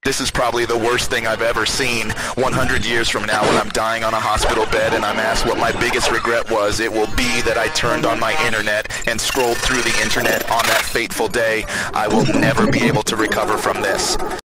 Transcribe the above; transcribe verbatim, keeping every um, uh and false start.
This is probably the worst thing I've ever seen. one hundred years from now, when I'm dying on a hospital bed and I'm asked what my biggest regret was, it will be that I turned on my internet and scrolled through the internet on that fateful day. I will never be able to recover from this.